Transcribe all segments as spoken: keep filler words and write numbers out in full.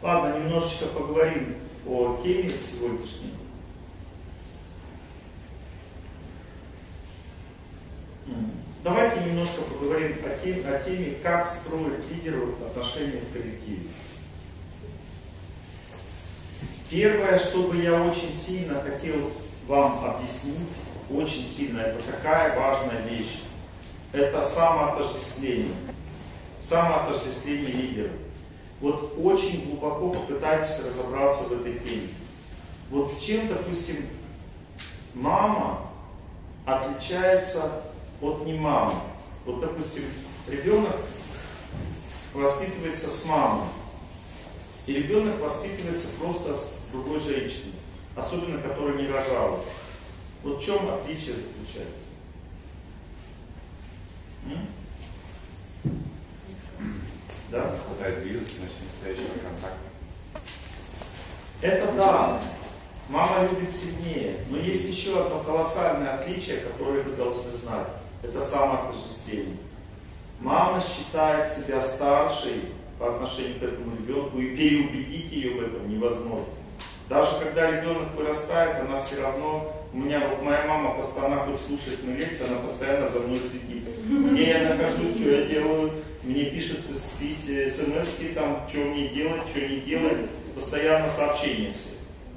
Ладно, немножечко поговорим о теме сегодняшней. Давайте немножко поговорим о теме, о теме, как строить лидеру отношения в коллективе. Первое, что бы я очень сильно хотел вам объяснить, очень сильно, это такая важная вещь, это самоотождествление. Самоотождествление лидера. Вот очень глубоко попытайтесь разобраться в этой теме. Вот чем, допустим, мама отличается от не мамы. Вот, допустим, ребенок воспитывается с мамой, и ребенок воспитывается просто с другой женщиной, особенно которая не рожала. Вот в чем отличие заключается? М? Да? Не хватает близости, настоящего контакта. Это да. Мама любит сильнее. Но есть еще одно колоссальное отличие, которое вы должны знать. Это самоотождествление. Мама считает себя старшей по отношению к этому ребенку, и переубедить ее в этом невозможно. Даже когда ребенок вырастает, она все равно... У меня вот моя мама постоянно хоть слушает мои лекции, она постоянно за мной следит. Где я нахожусь, что я делаю, мне пишет смс-ки, там, что мне делать, что не делать. Постоянно сообщения все.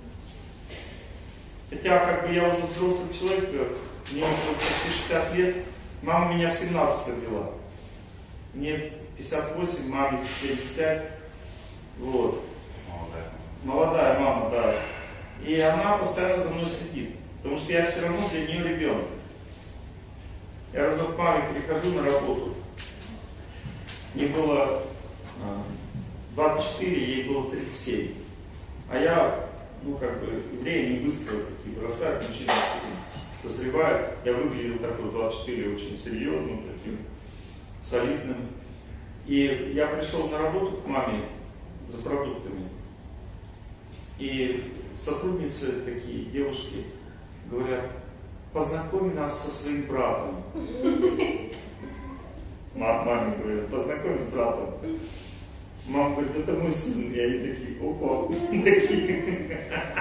Хотя, как бы я уже взрослый человек, мне уже почти шестьдесят лет, мама меня в семнадцать родила. Мне пятьдесят восемь, маме семьдесят пять. Вот. Молодая. Молодая мама, да. И она постоянно за мной следит. Потому что я все равно для нее ребенок. Я разок к маме прихожу на работу. Мне было двадцать четыре, ей было тридцать семь. А я, ну как бы, евреи не быстро такие вырастают, мужчины созревают. Я выглядел такой двадцать четыре очень серьезным, таким солидным. И я пришел на работу к маме за продуктами. И сотрудницы такие, девушки, говорят: познакомь нас со своим братом. Маме говорят: познакомь с братом. Мама говорит: это мой сын. И они такие: опа, такие.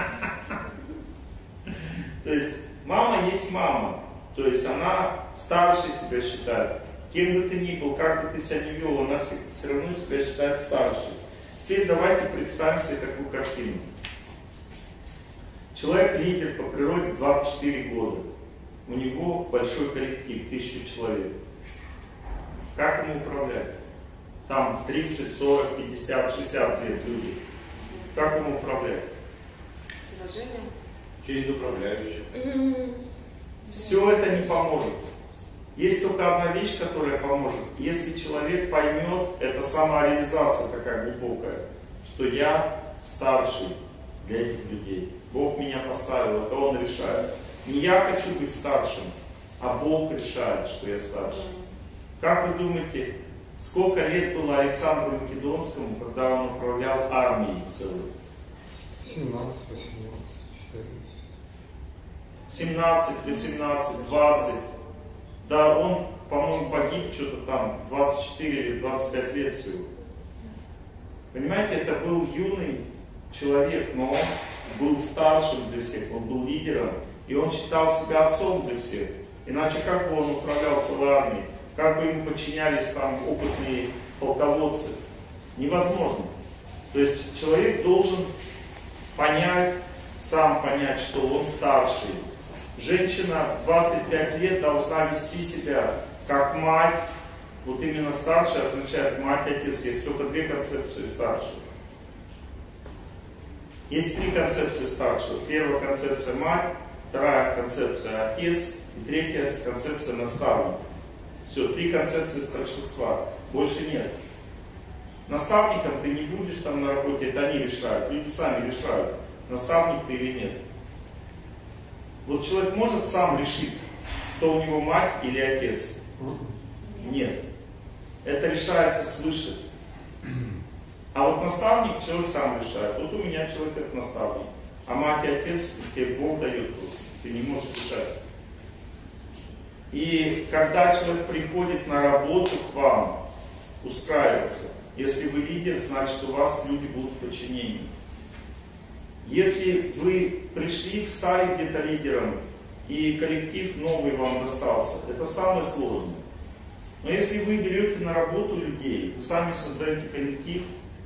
То есть мама есть мама. То есть она старше себя считает. Кем бы ты ни был, как бы ты себя не вел, она все, все равно себя считает старшей. Теперь давайте представим себе такую картину. Человек лидер по природе двадцать четыре года. У него большой коллектив, тысячу человек. Как ему управлять? Там тридцать, сорок, пятьдесят, шестьдесят лет люди. Как ему управлять? Предложение. Через управляющих. Все это не поможет. Есть только одна вещь, которая поможет. Если человек поймет, это самореализация такая глубокая, что я старший для этих людей. Бог меня поставил, это Он решает. Не я хочу быть старшим, а Бог решает, что я старший. Как вы думаете, сколько лет было Александру Македонскому, когда он управлял армией целой? семнадцать, восемнадцать, семнадцать, восемнадцать, двадцать. Да, он, по-моему, погиб что-то там, двадцать четыре или двадцать пять лет всего. Понимаете, это был юный человек, но он был старшим для всех, он был лидером, и он считал себя отцом для всех. Иначе как бы он управлял целой армией? Как бы ему подчинялись там опытные полководцы? Невозможно. То есть человек должен понять, сам понять, что он старший. Женщина двадцать пять лет должна вести себя как мать. Вот именно старшая означает мать, отец. Есть только две концепции старшей. Есть три концепции старшего. Первая концепция мать, вторая концепция отец и третья концепция наставник. Все, три концепции старшинства. Больше нет. Наставником ты не будешь там на работе, это они решают. Люди сами решают, наставник ты или нет. Вот человек может сам решить, кто у него мать или отец? Нет. Это решается свыше. А вот наставник человек сам решает. Вот у меня человек это наставник. А мать и отец тебе Бог дает просто. Ты не можешь решать. И когда человек приходит на работу к вам, устраиваться, Если вы лидер, значит у вас люди будут в подчинении. Если вы пришли, стали где-то лидером, и коллектив новый вам достался, это самое сложное. Но если вы берете на работу людей, вы сами создаете коллектив,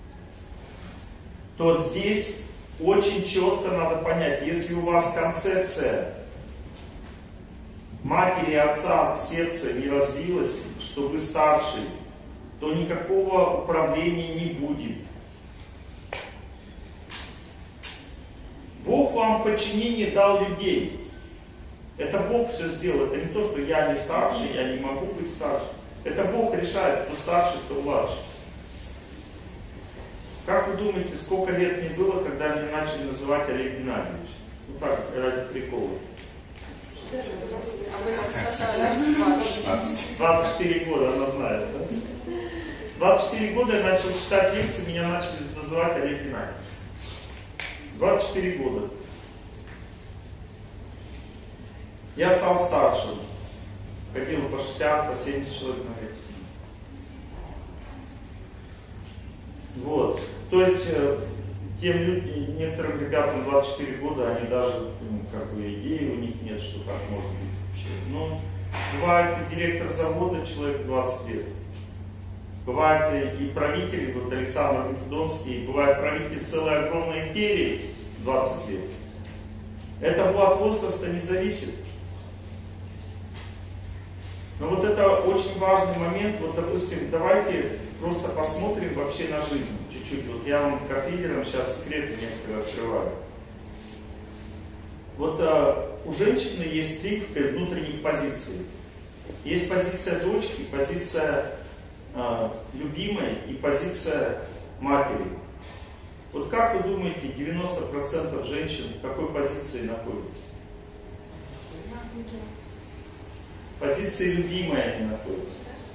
то здесь очень четко надо понять, если у вас концепция матери и отца в сердце не развилась, что вы старший, то никакого управления не будет. Бог вам в подчинение дал людей. Это Бог все сделал. Это не то, что я не старший, я не могу быть старше. Это Бог решает, кто старший, кто младший. Как вы думаете, сколько лет мне было, когда меня начали называть Олег Геннадьевич? Ну так, ради прикола. двадцать четыре года, она знает, да? двадцать четыре года я начал читать лекции, меня начали называть Олег Геннадьевич. двадцать четыре года. Я стал старшим. Ходил по шестьдесят, по семьдесят человек на лекции. Вот. То есть, тем людям, некоторым ребятам двадцать четыре года, они даже, ну, как бы, идеи у них нет, что так может быть вообще. Но бывает и директор завода, человек двадцать лет. Бывает и правитель, вот Александр Македонский, бывает правитель целой огромной империи двадцать лет. Это от возраста не зависит. Но вот это очень важный момент. Вот, допустим, давайте просто посмотрим вообще на жизнь чуть-чуть. Вот я вам как лидерам сейчас секреты некоторые открываю. Вот а, у женщины есть три внутренних позиции. Есть позиция дочки, позиция а, любимой и позиция матери. Вот как вы думаете, девяносто процентов женщин в какой позиции находятся? Позиции любимой они находятся.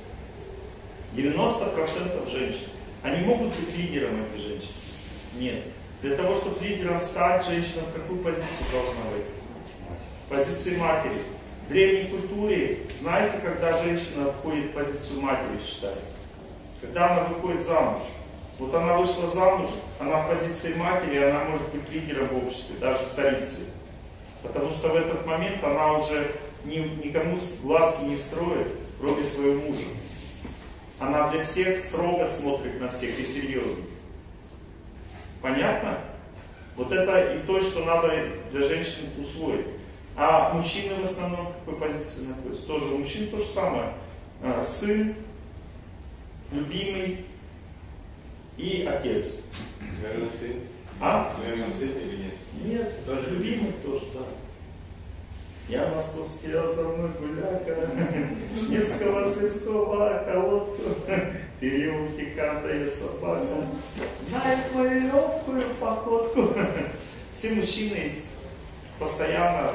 девяносто процентов женщин. Они могут быть лидером этой женщины? Нет. Для того, чтобы лидером стать, женщина в какую позицию должна быть? В позиции матери. В древней культуре, знаете, когда женщина входит в позицию матери, считается? Когда она выходит замуж. Вот она вышла замуж, она в позиции матери, она может быть лидером в обществе, даже царицей. Потому что в этот момент она уже ни, никому глазки не строит, кроме своего мужа. Она для всех строго смотрит на всех и серьезно. Понятно? Вот это и то, что надо для женщин усвоить. А мужчины в основном в какой позиции находятся? Тоже у мужчин то же самое. Сын, любимый и отец. Наверное, сын. А? Наверное, сын или нет? Нет, тоже любимый тоже, да. Я московский озорной гуляка, Невского светского колодку, переулки каждая собака, знает мою легкую походку. Все мужчины постоянно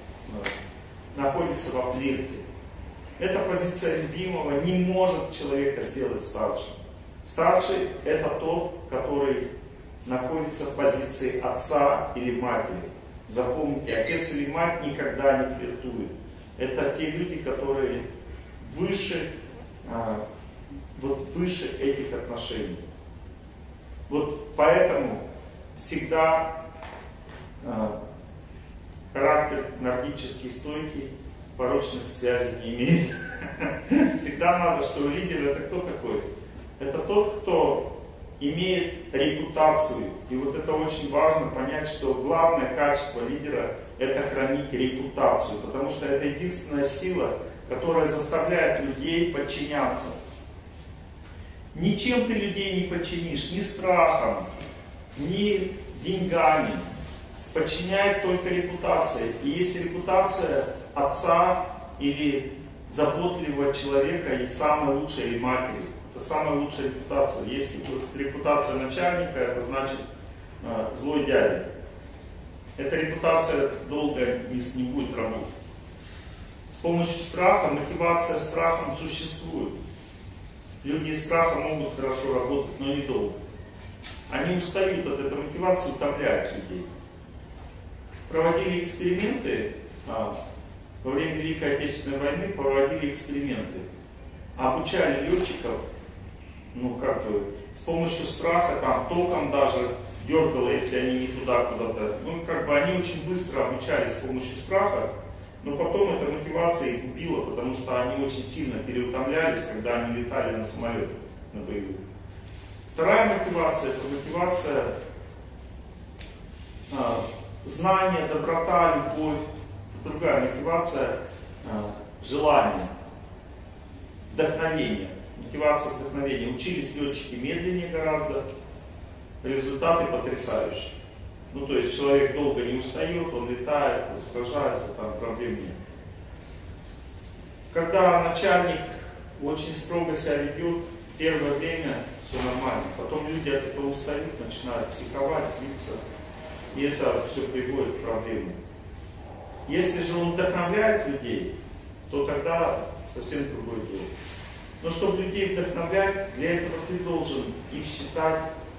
находятся во флирте. Эта позиция любимого не может человека сделать старшим. Старший — это тот, который находится в позиции отца или матери. Запомните, отец или мать никогда не флиртуют. Это те люди, которые выше, а, вот выше этих отношений. Вот поэтому всегда а, характер нордический, стойкий, порочных связей не имеет. Всегда надо, что лидер — это кто такой? Это тот, кто имеет репутацию. И вот это очень важно понять, что главное качество лидера — это хранить репутацию. Потому что это единственная сила, которая заставляет людей подчиняться. Ничем ты людей не подчинишь, ни страхом, ни деньгами. Подчиняет только репутация. И есть репутация отца или заботливого человека, и самой лучшей или матери. Это самая лучшая репутация. Если репутация начальника, это значит э, злой дядя. Эта репутация долго не, не будет работать. С помощью страха, мотивация страхом существует. Люди из страха могут хорошо работать, но недолго. Они устают от этой мотивации, утомляют людей. Проводили эксперименты, а, во время Великой Отечественной войны проводили эксперименты. Обучали летчиков ну как бы, с помощью страха, там, током даже дергало, если они не туда куда-то. Ну, как бы они очень быстро обучались с помощью страха, но потом эта мотивация их убила, потому что они очень сильно переутомлялись, когда они летали на самолете, на боевых. Вторая мотивация, это мотивация а, знания, доброта, любовь. Другая мотивация, а, желание, вдохновение. Мотивация вдохновения. Учились летчики медленнее гораздо, результаты потрясающие. Ну, то есть человек долго не устает, он летает, он сражается, там проблем нет. Когда начальник очень строго себя ведет, первое время все нормально. Потом люди от этого устают, начинают психовать, злиться. И это все приводит к проблемам. Если же он вдохновляет людей, то тогда совсем другое дело. Но чтобы людей вдохновлять, для этого ты должен их считать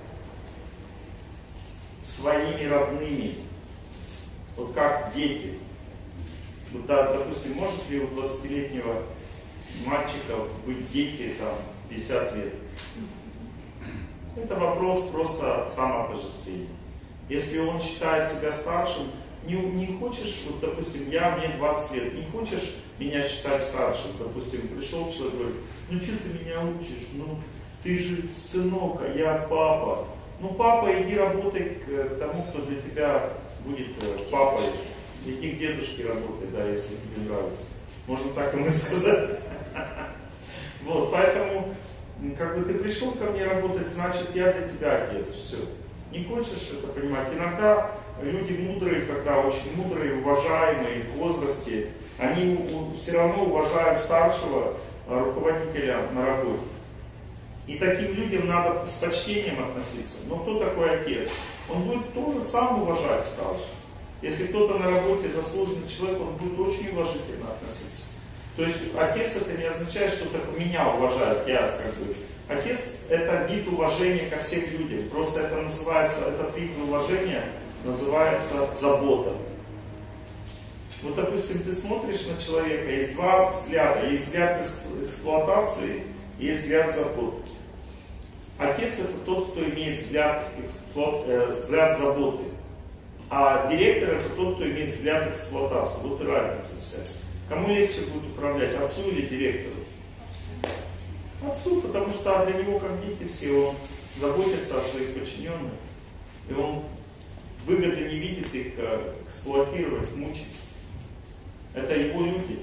своими родными. Вот как дети. Вот, да, допустим, может ли у двадцатилетнего мальчика быть дети там пятьдесят лет? Это вопрос просто самоотождествления. Если он считает себя старшим, не, не хочешь, вот допустим, я, мне двадцать лет, не хочешь меня считать старшим, допустим, пришел человек и говорит, ну что ты меня учишь, ну ты же сынок, а я папа. Ну папа, иди работай к тому, кто для тебя будет папой. Иди к дедушке работай, да, если тебе нравится. Можно так ему сказать. Вот, поэтому, как бы ты пришел ко мне работать, значит я для тебя отец, все. Не хочешь это понимать? Иногда люди мудрые, когда очень мудрые, уважаемые в возрасте, они все равно уважают старшего руководителя на работе. И таким людям надо с почтением относиться. Но кто такой отец? Он будет тоже сам уважать старших. Если кто-то на работе заслуженный человек, он будет очень уважительно относиться. То есть отец это не означает, что только меня уважают. Я как бы... Отец это вид уважения ко всем людям. Просто это называется, этот вид уважения называется забота. Вот допустим, ты смотришь на человека, есть два взгляда. Есть взгляд эксплуатации, есть взгляд заботы. Отец это тот, кто имеет взгляд, э, взгляд заботы. А директор это тот, кто имеет взгляд эксплуатации. Вот и разница вся. Кому легче будет управлять, отцу или директору? Отцу, потому что для него, как дети все, он заботится о своих подчиненных. И он выгоды не видит их эксплуатировать, мучить. Это его люди.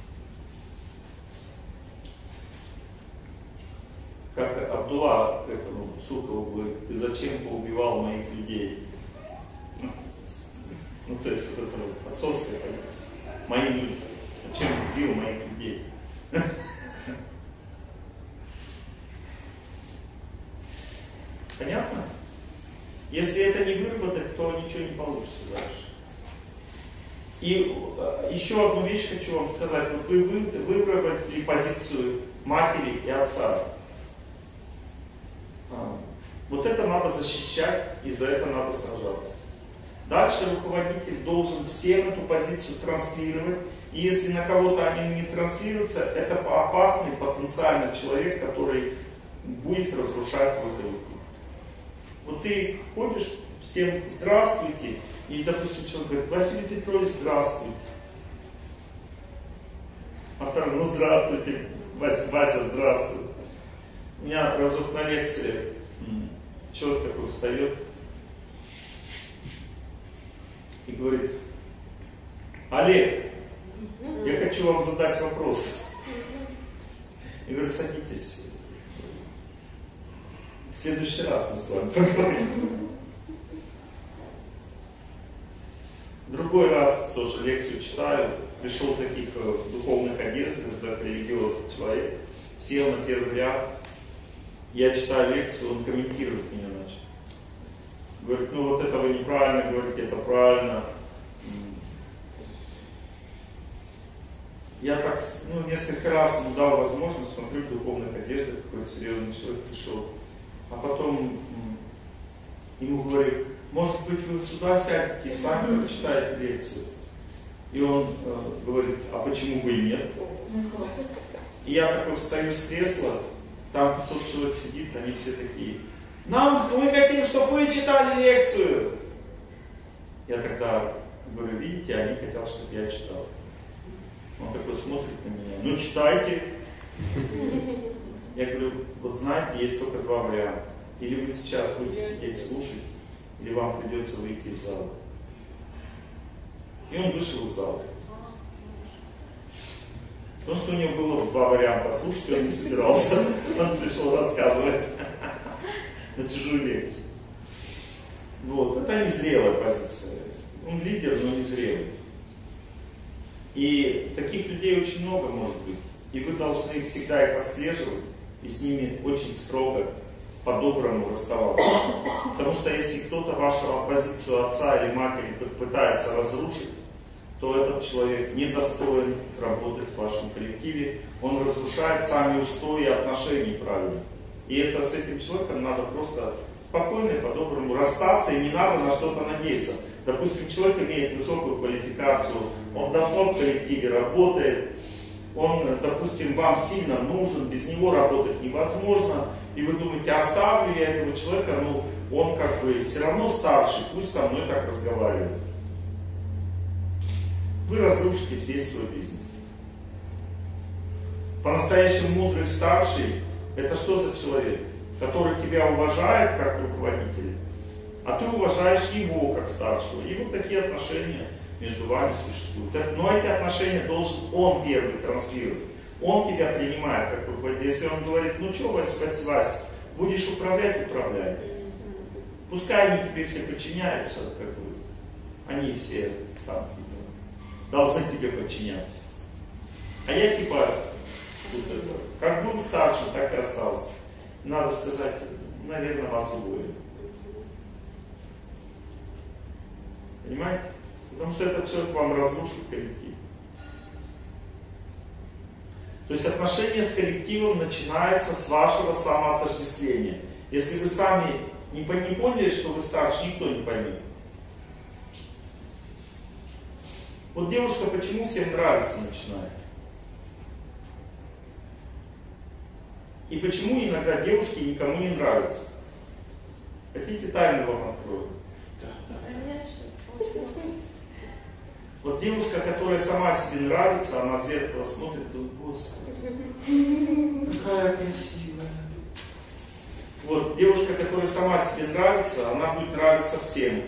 Как Абдулла этому Сухову говорит, ты зачем поубивал моих людей? Ну, то есть вот это вот отцовская позиция. Мои люди. Зачем убил моих людей? Понятно? Если это не выработать, то ничего не получится дальше. И еще одну вещь хочу вам сказать. Вот вы выработали позицию матери и отца. Вот это надо защищать, и за это надо сражаться. Дальше руководитель должен всем эту позицию транслировать. И если на кого-то они не транслируются, это опасный потенциальный человек, который будет разрушать твой коллектив. Вот ты ходишь, всем здравствуйте, и, допустим, человек говорит, Василий Петрович, здравствуйте. А второй, ну здравствуйте, Вася, Вася, здравствуй. У меня разок на лекции человек такой встает и говорит, Олег, я хочу вам задать вопрос. Я говорю, садитесь. В следующий раз мы с вами поговорим. Другой раз тоже лекцию читаю. Пришел таких духовных одеждах, религиозный человек. Сел на первый ряд. Я читаю лекцию, он комментирует меня начал. Говорит, ну вот это вы неправильно говорите, это правильно. Я так, ну, несколько раз ему дал возможность, смотрю, в духовных одеждах, какой-то серьезный человек пришел. А потом ему говорю, может быть, вы сюда сядете и сами прочитаете лекцию. И он э, говорит, а почему бы и нет? И я такой встаю с кресла Там пятьсот человек сидит, они все такие: нам, мы хотим, чтобы вы читали лекцию. Я тогда говорю: видите, они хотят, чтобы я читал. Он такой смотрит на меня: ну читайте. Я говорю: вот знаете, есть только два варианта. Или вы сейчас будете сидеть слушать, или вам придется выйти из зала. И он вышел из зала. Потому что у него было два варианта. Слушать он не собирался. Он пришел рассказывать на чужую лекцию. Вот. Это незрелая позиция. Он лидер, но не зрелый. И таких людей очень много может быть. И вы должны всегда их отслеживать и с ними очень строго, по-доброму расставаться. Потому что если кто-то вашу позицию отца или матери пытается разрушить, то этот человек недостоин работать в вашем коллективе. Он разрушает сами устои отношений правильно. И это с этим человеком надо просто спокойно и по-доброму расстаться, и не надо на что-то надеяться. Допустим, человек имеет высокую квалификацию, он давно в коллективе работает, он, допустим, вам сильно нужен, без него работать невозможно, и вы думаете: оставлю я этого человека, ну, он как бы все равно старший, пусть со мной так разговаривает. Вы разрушите весь свой бизнес. По-настоящему мудрый старший — это что за человек? Который тебя уважает как руководителя, а ты уважаешь его как старшего. И вот такие отношения между вами существуют. Но эти отношения должен он первый транслировать. Он тебя принимает как руководитель. Если он говорит: ну что, Вась, Вась, Вась, будешь управлять, управляй. Пускай они тебе все подчиняются, как бы, они все там должны тебе подчиняться. А я типа, как был старшим, так и остался. Надо сказать: наверное, вас уволили. Понимаете? Потому что этот человек вам разрушит коллектив. То есть отношения с коллективом начинаются с вашего самоотождествления. Если вы сами не поняли, что вы старше, никто не поймет. Вот девушка почему всем нравится начинает? И почему иногда девушки никому не нравятся? Хотите, тайну вам открою? Вот девушка, которая сама себе нравится, она в зеркало смотрит и думает: Господи, какая красивая. Вот девушка, которая сама себе нравится, она будет нравиться всем.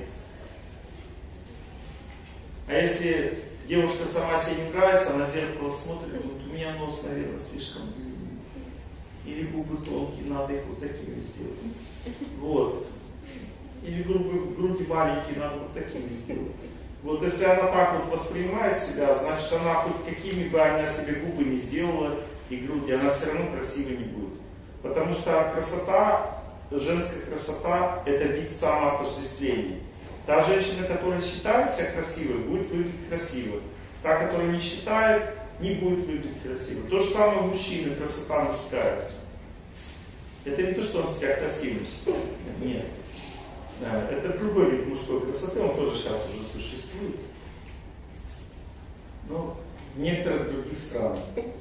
А если девушка сама себе не нравится, она в зеркало смотрит и думает: у меня нос, наверное, слишком длинный. Или губы тонкие, надо их вот такими сделать. Вот. Или груди, груди маленькие, надо вот такими сделать. Вот если она так вот воспринимает себя, значит, она хоть какими бы она себе губы не сделала и груди, она все равно красивой не будет. Потому что красота, женская красота — это вид самоотождествления. Та женщина, которая считает себя красивой, будет выглядеть красиво. Та, которая не считает, не будет выглядеть красиво. То же самое у мужчины, красота мужская. Это не то, что он себя красивым считает. Нет. Это другой вид мужской красоты, он тоже сейчас уже существует. Но в некоторых других странах.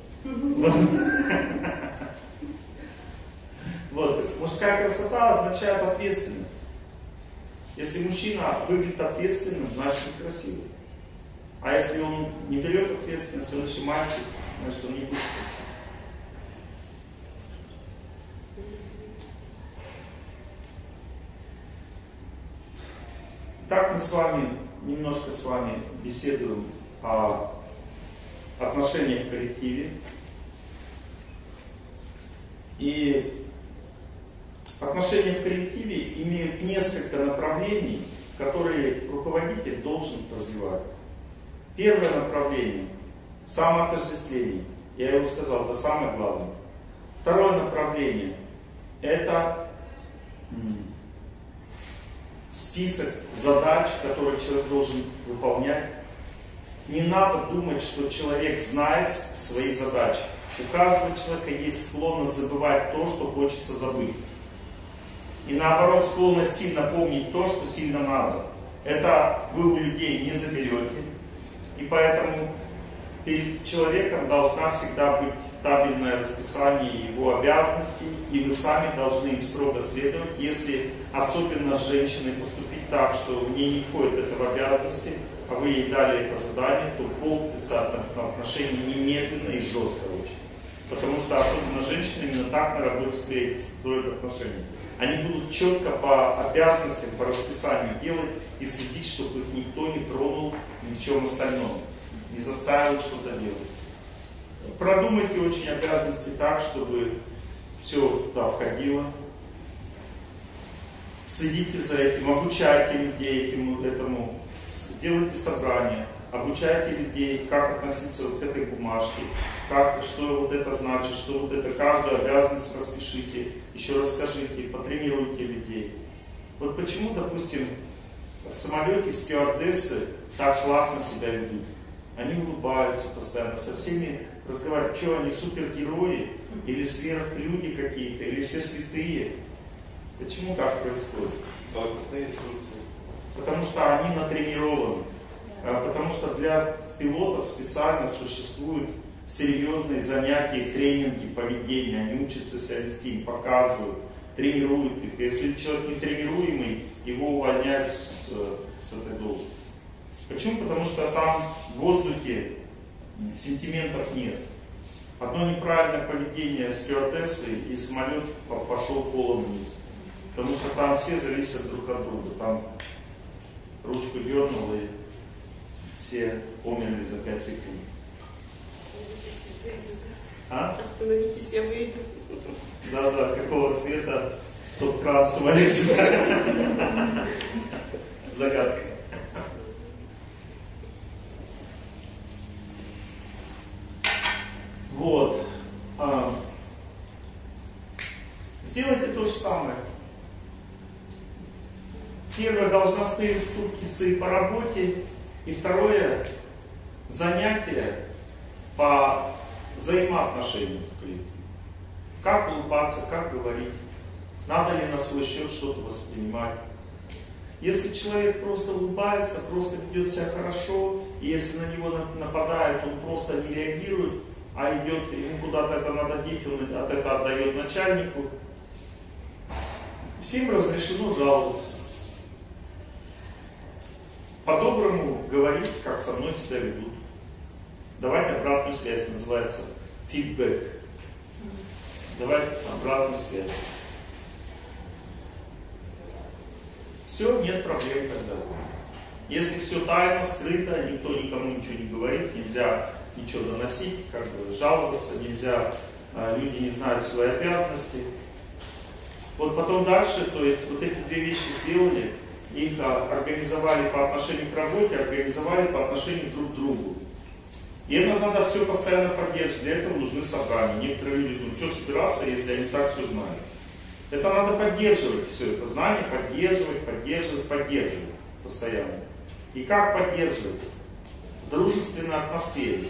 Вот. Мужская красота означает ответственность. Если мужчина выглядит ответственным, значит он красивый. А если он не берет ответственность, он еще мальчик, значит он не будет красивым. Так мы с вами, немножко с вами беседуем о отношениях в коллективе. И отношения в коллективе имеют несколько направлений, которые руководитель должен развивать. Первое направление – самоотождествление. Я его сказал, это самое главное. Второе направление – это список задач, которые человек должен выполнять. Не надо думать, что человек знает свои задачи. У каждого человека есть склонность забывать то, что хочется забыть. И наоборот, склонность сильно помнить то, что сильно надо. Это вы у людей не заберете. И поэтому перед человеком должна всегда быть табельное расписание его обязанностей, и вы сами должны им строго следовать. Если особенно с женщиной поступить так, что в ней не входит это в обязанности, а вы ей дали это задание, то пол отрицательных отношений немедленно и жестко очень. Потому что особенно женщины именно так на работе строят отношения. Они будут четко по обязанностям, по расписанию делать и следить, чтобы их никто не тронул ни в чем остальном, не заставил что-то делать. Продумайте очень обязанности так, чтобы все туда входило. Следите за этим, обучайте людей этому, этому, делайте собрания, обучайте людей, как относиться вот к этой бумажке, как, что вот это значит, что вот это, каждую обязанность распишите, еще расскажите, потренируйте людей. Вот почему, допустим, в самолете стюардессы так классно себя ведут. Они улыбаются постоянно, со всеми разговаривают, что они супергерои, или сверхлюди какие-то, или все святые. Почему так происходит? Потому что они натренированы. Потому что для пилотов специально существуют серьезные занятия, тренинги поведения. Они учатся себя вести, им показывают, тренируют их. Если человек нетренируемый, его увольняют с, с этой должности. Почему? Потому что там в воздухе сентиментов нет. Одно неправильное поведение стюардессы, и самолет пошел полом вниз. Потому что там все зависят друг от друга. Там ручку дернул, и все умерли за пять секунд. А? Остановитесь, я выйду. Да-да, какого цвета стоп-кран в самолете? Загадка. Вот. А. Сделайте то же самое. Первое, должностные инструкции по работе. И второе, занятие по взаимоотношению с коллективом. Как улыбаться, как говорить. Надо ли на свой счет что-то воспринимать. Если человек просто улыбается, просто ведет себя хорошо, и если на него нападают, он просто не реагирует, а идет, ему куда-то это надо деть, он от это отдает начальнику, всем разрешено жаловаться. По-доброму говорить, как со мной себя ведут. Давать обратную связь, называется фидбэк. Давать обратную связь. Все, нет проблем тогда. Если все тайно, скрыто, никто никому ничего не говорит, нельзя ничего доносить, как бы жаловаться, нельзя, люди не знают свои обязанности. Вот потом дальше, то есть вот эти две вещи сделали, их организовали по отношению к работе, организовали по отношению друг к другу. И это надо все постоянно поддерживать, для этого нужны собрания. Некоторые люди думают, что собираться, если они так все знают. Это надо поддерживать все это знание, поддерживать, поддерживать, поддерживать постоянно. И как поддерживать? В дружественной атмосфере.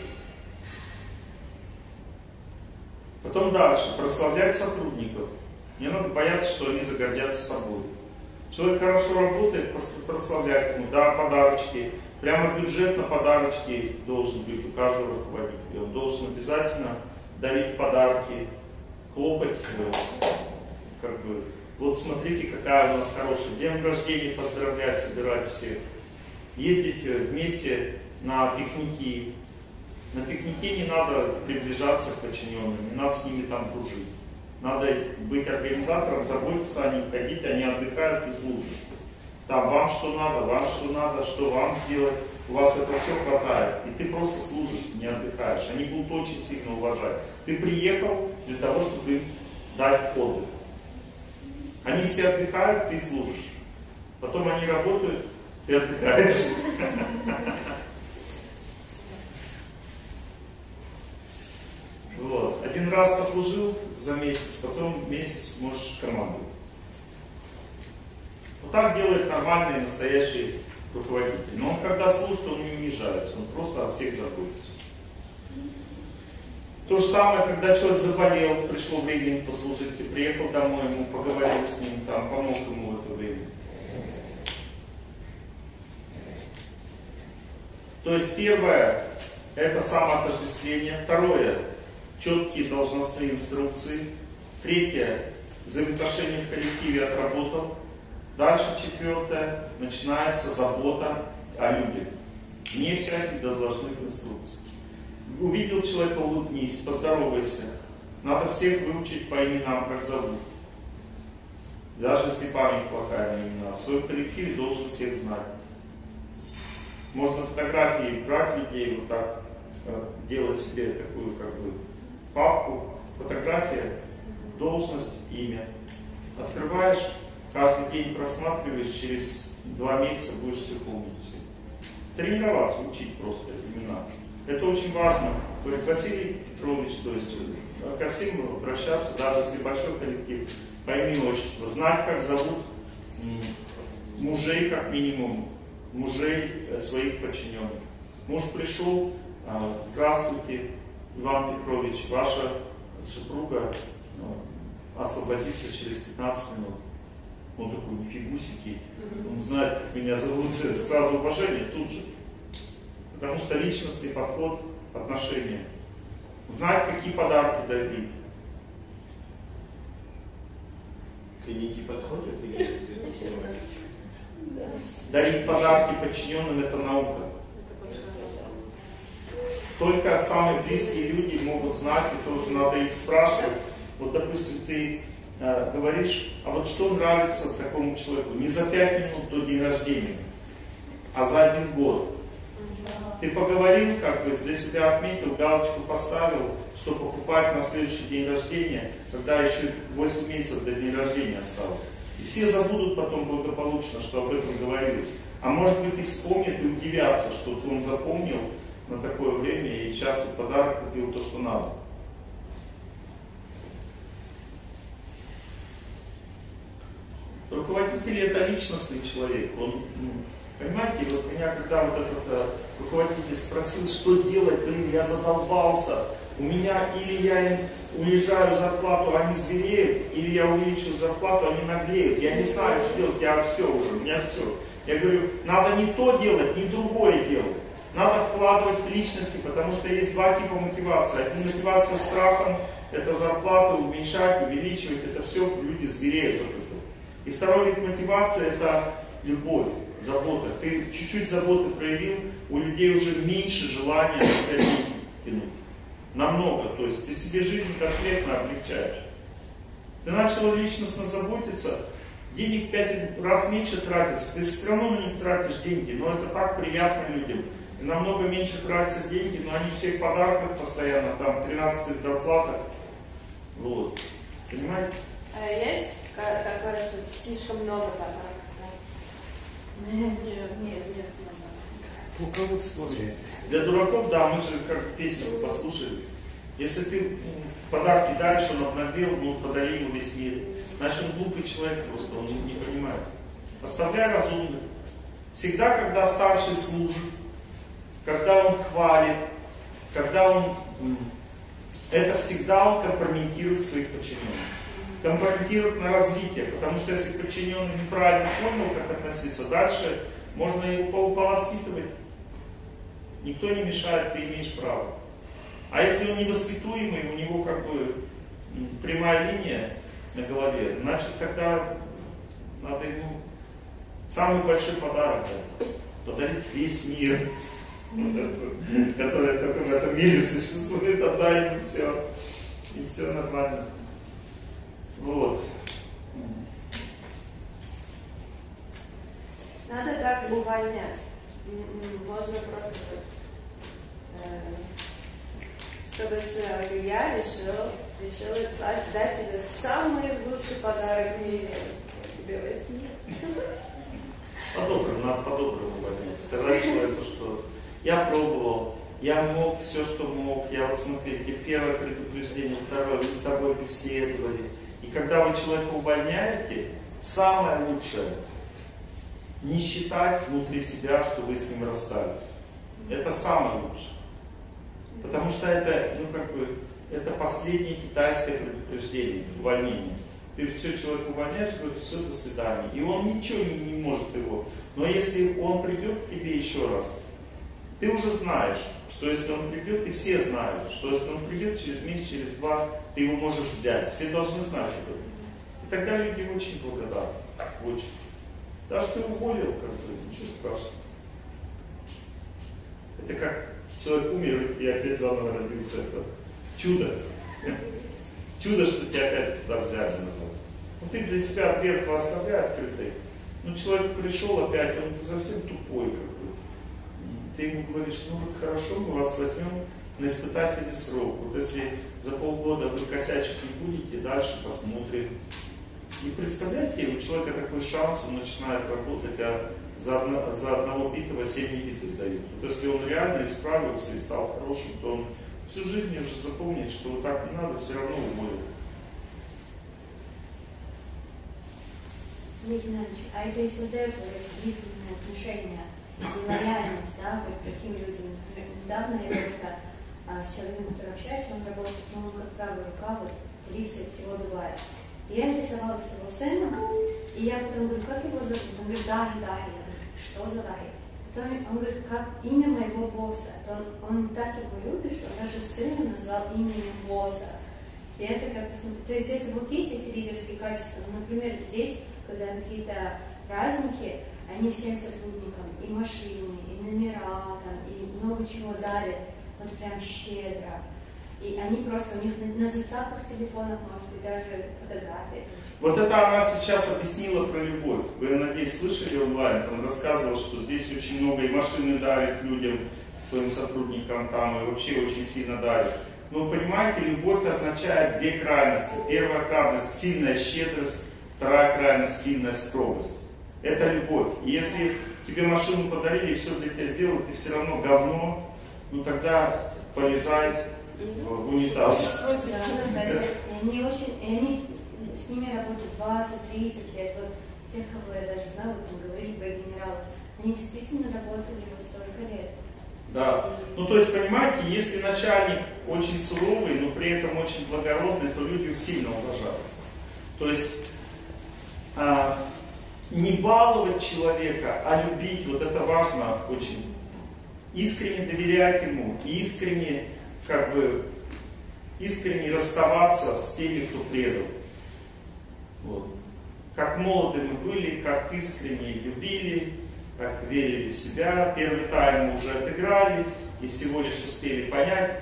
Потом дальше, прославлять сотрудников. Не надо бояться, что они загордятся собой. Человек хорошо работает, прославлять ему, да, подарочки. Прямо бюджет на подарочки должен быть у каждого руководителя. Он должен обязательно дарить подарки, хлопать, как бы, вот смотрите, какая у нас хорошая. День рождения поздравлять, собирать всех. Ездить вместе на пикники. На пикнике не надо приближаться к подчиненным, не надо с ними там дружить. Надо быть организатором, заботиться о них, ходить, они отдыхают и служат. Там вам что надо, вам что надо, что вам сделать. У вас это все хватает. И ты просто служишь, не отдыхаешь. Они будут очень сильно уважать. Ты приехал для того, чтобы им дать отдых. Они все отдыхают, ты служишь. Потом они работают, ты отдыхаешь. Вот. Один раз послужил за месяц, потом месяц можешь командовать. Вот так делает нормальный, настоящий руководитель. Но он когда служит, он не унижается, он просто о всех заботится. То же самое, когда человек заболел, пришло время ему послужить, ты приехал домой, ему поговорил с ним, там, помог ему в это время. То есть первое, это самоотождествление. Второе, четкие должностные инструкции. Третье, взаимоотношения в коллективе отработал. Дальше четвертое, начинается забота о людях. Не всяких должностных инструкций. Увидел человека, улыбнись, поздоровайся. Надо всех выучить по именам, как зовут. Даже если память плохая на имена. В своем коллективе должен всех знать. Можно фотографии брать людей, вот так делать себе такую как бы папку. Фотография, должность, имя. Открываешь, каждый день просматриваешь, через два месяца будешь все помнить. Все. Тренироваться, учить просто имена. Это очень важно. Говорит Василий Петрович, то есть ко всем обращаться, даже если большой коллектив, по имени отчеству, знать, как зовут мужей, как минимум, мужей своих подчиненных. Муж пришел, здравствуйте, Иван Петрович, ваша супруга освободится через пятнадцать минут. Он такой, нифигусики, он знает, как меня зовут, сразу уважение тут же. Потому что личностный подход, отношения. Знать, какие подарки дарить. Клиники подходят или Дарить подарки подчиненным — это наука. Только самые близкие люди могут знать, и тоже надо их спрашивать. Вот, допустим, ты э, говоришь, а вот что нравится такому человеку? Не за пять минут до дня рождения, а за один год. Ты поговорил, как бы для себя отметил, галочку поставил, что покупать на следующий день рождения, когда еще восемь месяцев до дня рождения осталось. И все забудут потом благополучно, что об этом говорилось. А может быть и вспомнят и удивятся, что он запомнил на такое время и сейчас вот подарок купил то, что надо. Руководитель — это личностный человек. Он, ну, понимаете, вот меня когда вот этот а, руководитель спросил, что делать, блин, я задолбался, у меня или я им унижаю зарплату, они звереют, или я увеличиваю зарплату, они наглеют. Я не знаю, что делать, я все уже, у меня все. Я говорю, надо не то делать, не другое делать. Надо вкладывать в личности, потому что есть два типа мотивации. Одна мотивация страхом, это зарплату уменьшать, увеличивать, это все, люди звереют от этого. И второй вид мотивации — это любовь, забота. Ты чуть-чуть заботы проявил, у людей уже меньше желания тянуть. Намного. То есть ты себе жизнь конкретно облегчаешь. Ты начал личностно заботиться, денег в пять раз меньше тратится, ты все равно на них тратишь деньги, но это так приятно людям. И намного меньше тратятся деньги, но они все в подарках постоянно, там тринадцатая зарплата. Вот. Понимаете? А есть такое, что слишком много подарков? Да? Нет, нет, нет, нет. У кого-то сложнее. Для дураков, да, мы же как песню послушали. Если ты подарки даришь, он обнаглел, ну подари ему весь мир. Значит, он глупый человек просто, он не понимает. Оставляй разумных. Всегда, когда старший служит, когда он хвалит, когда он... Это всегда он компрометирует своих подчиненных. Компрометирует на развитие, потому что если подчиненный неправильно понял, как относиться, дальше можно его повоспитывать. Никто не мешает, ты имеешь право. А если он невоспитуемый, у него как бы прямая линия на голове, значит тогда надо ему самый большой подарок подарить весь мир, который только в этом мире существует, отдай ему все. И все нормально. Вот. Надо так увольнять. Можно просто э, сказать, я решил, решил дать тебе самый лучший подарок в мире. Я тебе возьму. По-доброму, надо по-доброму увольнять. Сказать человеку, что я пробовал, я мог все, что мог, я вот смотрите, первое предупреждение, второе, мы с тобой беседовали. И когда вы человека увольняете, самое лучшее не считать внутри себя, что вы с ним расстались. Это самое лучшее. Потому что это, ну как бы, это последнее китайское предупреждение, увольнение. Ты все человека увольняешь, говорит, все, до свидания. И он ничего не, не может его. Но если он придет к тебе еще раз, ты уже знаешь, что если он придет, и все знают, что если он придет через месяц, через два, ты его можешь взять. Все должны знать это. И тогда люди очень благодарны. Очень. Даже ты уволил, как бы, ничего страшного. Это как человек умер и опять заново родился. Это чудо. Чудо, что тебя опять туда взяли назад. Ну ты для себя дверку оставляй открытой. Ну человек пришел опять, он совсем тупой, как бы. Ты ему говоришь, ну вот хорошо, мы вас возьмем на испытательный срок. Вот если за полгода вы косячить не будете, дальше посмотрим. И представляете, у человека такой шанс, он начинает работать, а за, одно, за одного битого семь небитых дают. Вот если он реально исправился и стал хорошим, то он всю жизнь уже запомнит, что вот так не надо, все равно уволят. Дмитрий Иванович, а это и создает длительные отношения и лояльность, да, вот таким людям. Например, недавно я просто а, с человеком, который общаюсь, он работает, ну, он как правая рука, вот, лица всего Дубая. И я интересовалась его сыном, и я потом говорю, как его зовут? Он говорит, Дахи, Дахи. Я говорю, что за Дахи? Потом он говорит, как имя моего босса. То он, он так его любит, что он даже сына назвал именем босса. И это как посмотреть. То есть это вот есть эти лидерские качества. Ну, например, здесь, когда какие-то праздники, они всем сотрудникам и машины, и номера, там, и много чего дарят, вот прям щедро. И они просто, у них на, на заставках телефонов, может быть, даже фотографии. Вот это она сейчас объяснила про любовь. Вы, я надеюсь, слышали онлайн, он рассказывал, что здесь очень много и машины дарит людям, своим сотрудникам там, и вообще очень сильно дарит. Но понимаете, любовь означает две крайности. Первая крайность – сильная щедрость, вторая крайность – сильная строгость. Это любовь. И если тебе машину подарили и все для тебя сделают, ты все равно говно, ну тогда полезай в унитаз. Они очень, и они с ними работают двадцать-тридцать лет. Вот тех, кого я даже знаю, вот мы говорили про генералов, они действительно работали вот столько лет. Да. Ну то есть, понимаете, если начальник очень суровый, но при этом очень благородный, то люди их сильно уважают. То есть а, не баловать человека, а любить, вот это важно очень. Искренне доверять ему, искренне, как бы, искренне расставаться с теми, кто предал. Вот. Как молоды мы были, как искренне любили, как верили в себя. Первый тайм мы уже отыграли и всего лишь успели понять,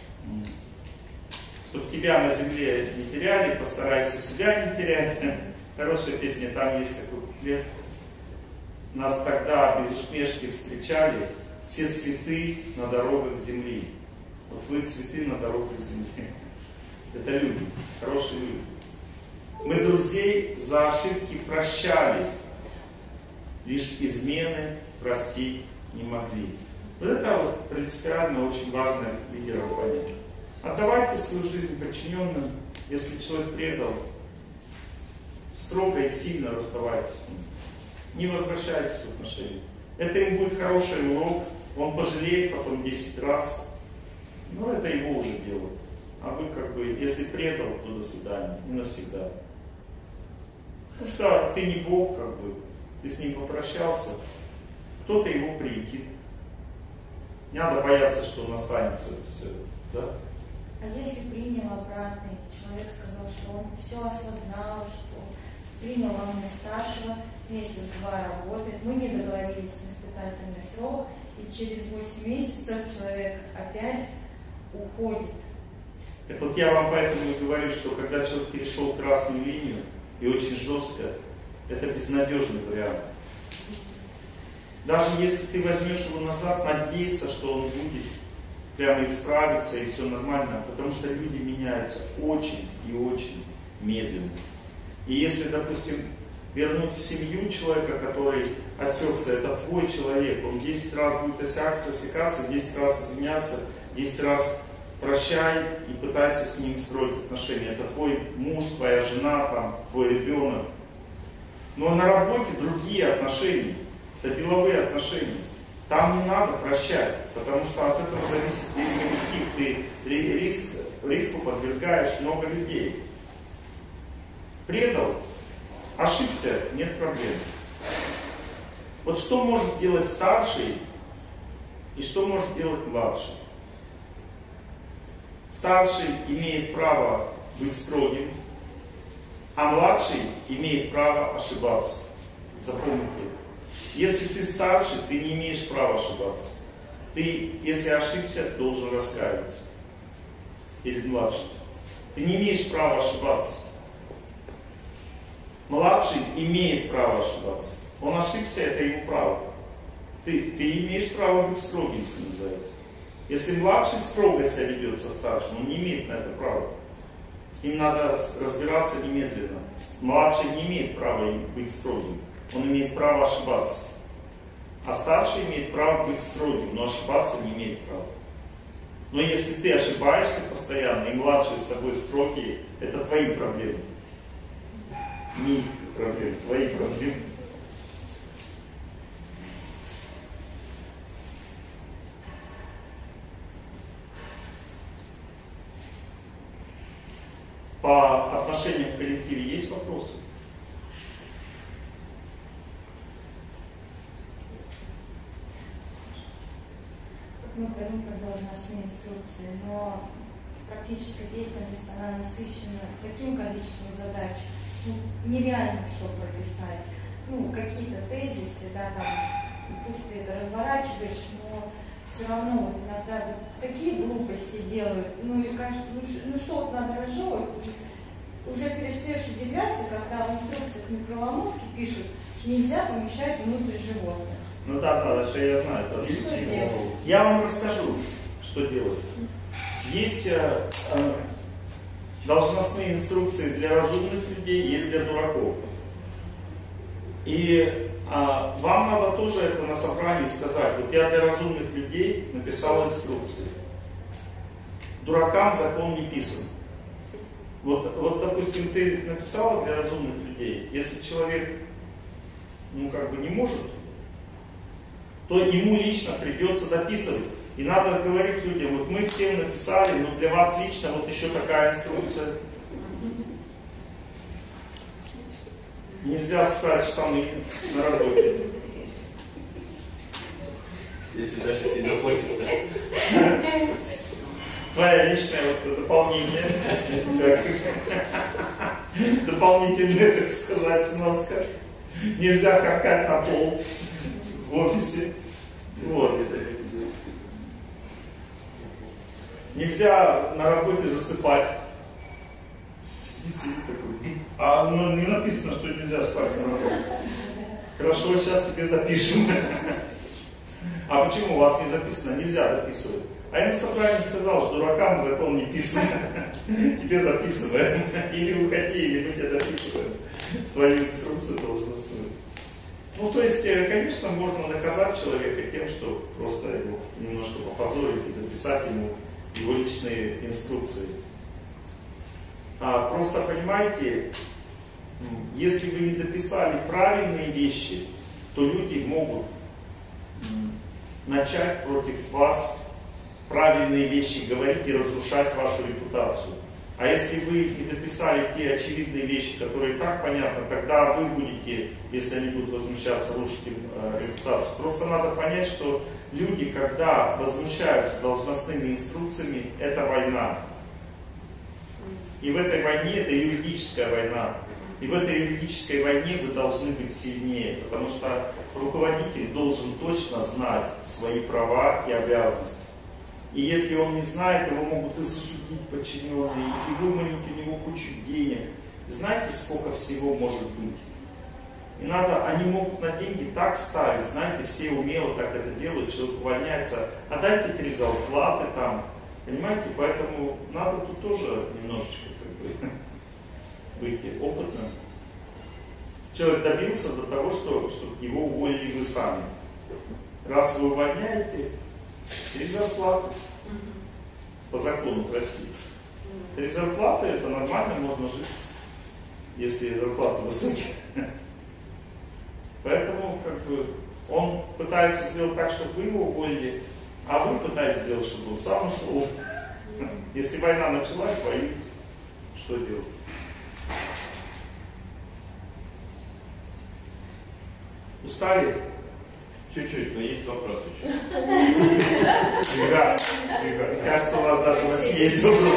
чтобы тебя на земле не теряли, постарайся себя не терять. Хорошая песня, там есть такой куплет. Нас тогда без усмешки встречали все цветы на дорогах земли. Вот вы цветы на дорогах земли. Это люди, хорошие люди. Мы друзей за ошибки прощали, лишь измены простить не могли. Вот это вот принципиально очень важно лидерам понять. Отдавайте свою жизнь подчиненным, если человек предал, строго и сильно расставайтесь с ним. Не возвращайтесь в отношения. Это им будет хороший урок, он пожалеет потом десять раз, но это его уже дело. А вы как бы, если предал, то до свидания, не навсегда. Потому что ты не Бог, как бы, ты с ним попрощался, кто-то его приютит. Не надо бояться, что он останется. Все, да? А если принял обратно, человек сказал, что он все осознал, что принял он на старшего, месяц-два работает, мы не договорились на испытательный срок, и через восемь месяцев человек опять уходит. Это вот я вам поэтому и говорю, что когда человек перешел красную линию, и очень жестко, это безнадежный вариант. Даже если ты возьмешь его назад, надеяться, что он будет прямо исправиться и все нормально, потому что люди меняются очень и очень медленно. И если, допустим, вернуть в семью человека, который осекся, это твой человек, он десять раз будет осякаться, осекаться, десять раз извиняться, десять раз прощай и пытайся с ним строить отношения. Это твой муж, твоя жена, там, твой ребенок. Но на работе другие отношения, это деловые отношения. Там не надо прощать, потому что от этого зависит весь коллектив. Ты риск, риску подвергаешь много людей. Предал, ошибся, нет проблем. Вот что может делать старший, И что может делать младший? Старший имеет право быть строгим, а младший имеет право ошибаться. Запомните. Если ты старший, ты не имеешь права ошибаться. Ты, если ошибся, должен раскаиваться перед младшим. Ты не имеешь права ошибаться. Младший имеет право ошибаться. Он ошибся, это его право. Ты, ты имеешь право быть строгим с ним за это. Если младший строго себя ведет со старшим, он не имеет на это права. С ним надо разбираться немедленно. Младший не имеет права быть строгим. Он имеет право ошибаться. А старший имеет право быть строгим, но ошибаться не имеет права. Но если ты ошибаешься постоянно, и младшие с тобой строгие, это твои проблемы. Не их проблемы, твои проблемы. По отношениям в коллективе есть вопросы? Мы говорим про должностные инструкции, но практическая деятельность, она насыщена таким количеством задач, ну, нереально все прописать. Ну, какие-то тезисы, да, там, пусть ты это разворачиваешь, но все равно вот иногда вот такие глупости делают, ну и кажется, ну, ну что вот надо разжевывать, уже перестаешь удивляться, когда в инструкциях микроволновки пишут, что нельзя помещать внутрь животных. Ну да, да, это я знаю. Это что делать? Я вам расскажу, что делать. Есть э, э, должностные инструкции для разумных людей, есть для дураков. И э, вам надо тоже это на собрании сказать. Вот я для разумных людей написал инструкции. Дуракам закон не писан. Вот, вот, допустим, ты написала для разумных людей, если человек, ну, как бы не может, то ему лично придется дописывать. И надо говорить людям, вот мы всем написали, но для вас лично вот еще такая инструкция. Нельзя ссать штаны на работе. Если даже сильно хочется. Твоя личная вот дополнение. Дополнительная, так сказать, сноска. Нельзя харкать на пол в офисе. Вот. Нельзя на работе засыпать. Сидит, сидит такой. А ну, не написано, что нельзя спать на работе. Хорошо, сейчас тебе допишем. А почему у вас не записано? Нельзя дописывать. А я на собрании сказал, что дуракам закон не писан. Тебе записываем. Или уходи, или мы тебя дописываем. Твою инструкцию должностную. Ну, то есть, конечно, можно наказать человека тем, что просто его немножко попозорить и дописать ему его личные инструкции. А просто понимаете, если вы не дописали правильные вещи, то люди могут начать против вас правильные вещи говорить и разрушать вашу репутацию. А если вы не дописали те очевидные вещи, которые и так понятны, тогда вы будете, если они будут возмущаться, рушить им э, репутацию. Просто надо понять, что люди, когда возмущаются должностными инструкциями, это война. И в этой войне это юридическая война. И в этой юридической войне вы должны быть сильнее, потому что руководитель должен точно знать свои права и обязанности. И если он не знает, его могут и засудить подчиненные, и выманить у него кучу денег. Знаете, сколько всего может быть? И надо, они могут на деньги так ставить, знаете, все умело так это делают, человек увольняется, а дайте три зарплаты там, понимаете, поэтому надо тут тоже немножечко как бы быть опытным. Человек добился до того, что, чтобы его уволили вы сами. Раз вы увольняете, три зарплаты по закону в России. Три зарплаты, это нормально, можно жить, если зарплаты высокие. Поэтому как бы он пытается сделать так, чтобы вы его уволили, а вы пытаетесь сделать, чтобы он сам ушел. Если война началась, воюют, что делать? Устали? Чуть-чуть, но есть вопрос еще. Всегда, всегда. Мне кажется, у вас даже во сне есть вопрос.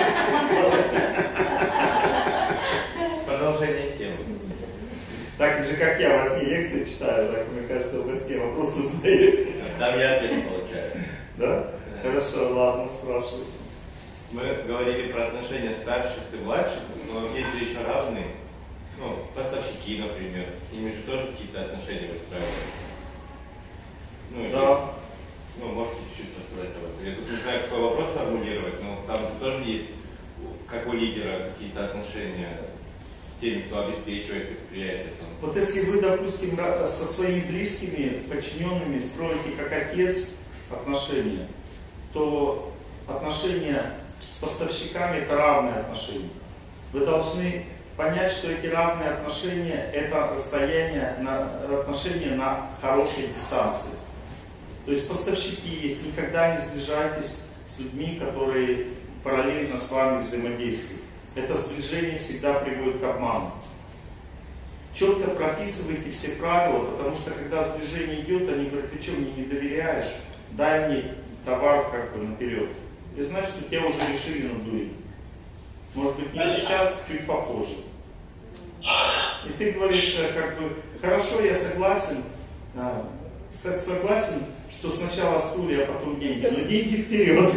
Продолжение темы. Так же, как я во сне лекции читаю, так, мне кажется, во сне вопросы задаю. Там я ответ получаю. Да? Хорошо, ладно, спрашивай. Мы говорили про отношения старших и младших, но есть же еще равные. Ну, поставщики, например. С ними же тоже какие-то отношения выстраиваются. Ну, Да. И, ну, можете чуть-чуть рассказать об этом. Я тут не знаю, какой вопрос формулировать, но там тоже есть, как у лидера, какие-то отношения с теми, кто обеспечивает предприятие. Там. Вот если вы, допустим, со своими близкими, подчиненными строите как отец отношения, то отношения с поставщиками – это равные отношения. Вы должны понять, что эти равные отношения – это расстояние на, отношения на хорошей дистанции. То есть поставщики есть, никогда не сближайтесь с людьми, которые параллельно с вами взаимодействуют. Это сближение всегда приводит к обману. Четко прописывайте все правила, потому что когда сближение идет, они говорят: ты что, мне не доверяешь? Дай мне товар как бы наперед. И значит, что тебя уже решили надурить. Может быть, не сейчас, чуть попозже. И ты говоришь, как бы, хорошо, я согласен, согласен, что сначала стулья, а потом деньги, но деньги вперед.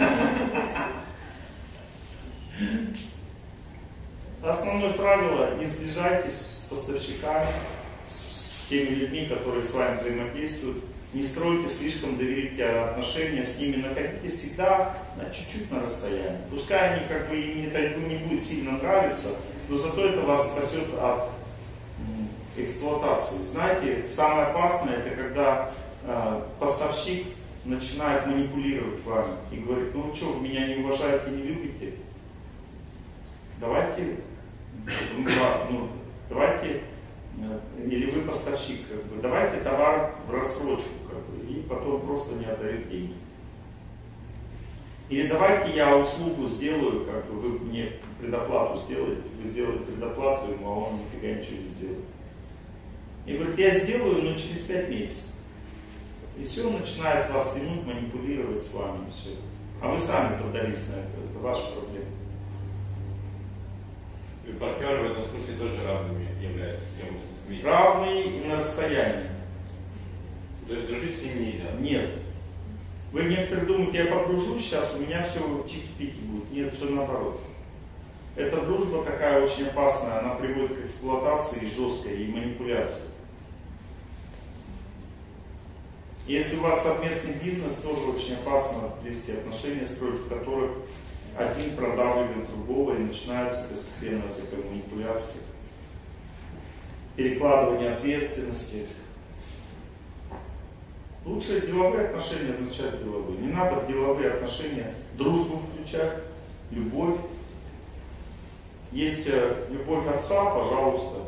Основное правило: не сближайтесь с поставщиками, с, с теми людьми, которые с вами взаимодействуют. Не стройте слишком доверительные отношения с ними, находитесь всегда на чуть-чуть на расстоянии. Пускай они как бы им это не будет сильно нравиться, но зато это вас спасет от эксплуатации. Знаете, самое опасное — это когда э, поставщик начинает манипулировать вами и говорит: ну что, вы меня не уважаете, не любите? Давайте, ну, давайте, или вы поставщик, как бы, давайте товар в рассрочку, как бы, и потом просто не отдают деньги. Или давайте я услугу сделаю, как бы, вы мне предоплату сделаете, вы сделаете предоплату ему, а он нифига ничего не сделает. И говорит: я сделаю, но через пять месяцев. И все, он начинает вас тянуть, манипулировать с вами, и все. А вы сами поддались на это, это ваша проблема. И партнеры в этом смысле тоже равными являются. Тем, равные и на расстоянии. То есть дружить с ними нельзя? Нет. Вы некоторые думаете: я погружусь сейчас, у меня все чики-пики будет. Нет, все наоборот. Эта дружба такая очень опасная, она приводит к эксплуатации жесткой и манипуляции. Если у вас совместный бизнес, тоже очень опасно близкие отношения строить, в которых один продавливает другого, и начинается постепенно такая манипуляция. Перекладывание ответственности. Лучшие деловые отношения означают деловые. Не надо в деловые отношения дружбу включать, любовь. Есть любовь отца, пожалуйста.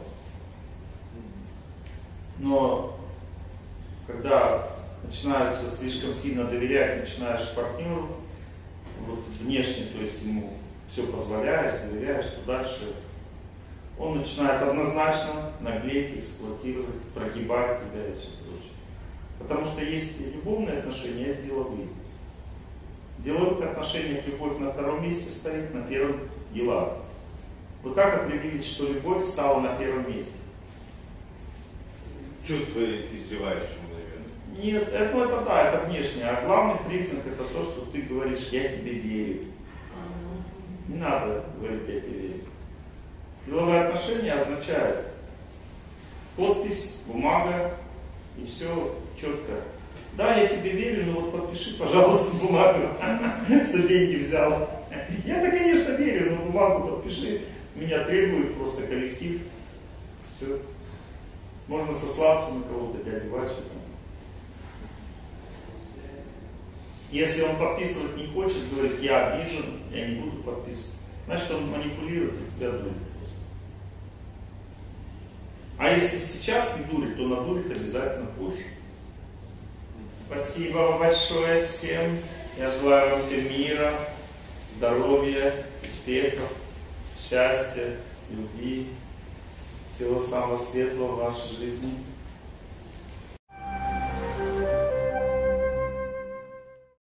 Но когда начинаются слишком сильно доверять, начинаешь партнеру, вот внешне, то есть ему все позволяешь, доверяешь, то дальше он начинает однозначно наглеть, эксплуатировать, прогибать тебя и все прочее. Потому что есть любовные отношения, есть деловые. В деловых отношениях любовь на втором месте стоит, на первом дела. Вот как определить, что любовь стала на первом месте? Чувство изливающим, наверное. Нет, это, ну, это да, это внешнее. А главный признак — это то, что ты говоришь: я тебе верю. Не надо говорить: я тебе верю. Деловые отношения означают подпись, бумага, и все четко. Да, я тебе верю, но вот подпиши, пожалуйста, бумагу, что деньги взял. Я-то, конечно, верю, но бумагу подпиши. Меня требует просто коллектив. Все. Можно сослаться на кого-то, дядю Васю. Если он подписывать не хочет, говорит: я обижен, я не буду подписывать, значит, он манипулирует и тебя дурит. А если сейчас не дурит, то надурит обязательно позже. Спасибо большое всем. Я желаю вам всем мира, здоровья, успехов, счастья, любви, всего самого светлого в вашей жизни.